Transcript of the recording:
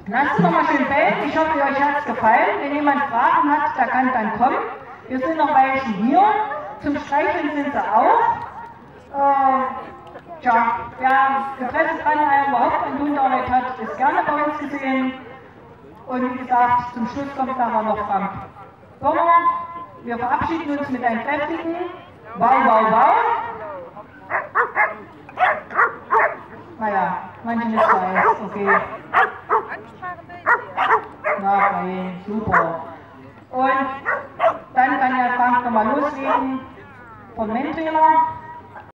Lasst uns nochmal schön bellen. Ich hoffe, euch hat es gefallen. Wenn jemand Fragen hat, der kann dann kommen. Wir sind noch welche hier. Zum Streicheln sind sie auch. Tja, wer Interesse dran überhaupt an Unterricht hat, ist gerne bei uns gesehen. Und wie gesagt, zum Schluss kommt nachher noch Frank Bommer. Wir verabschieden uns mit einem kräftigen Wow, wow, wow. Naja, manche nicht so heiß, okay. Na, fein, super. Und dann kann ja Frank nochmal loslegen vom Mentrainer.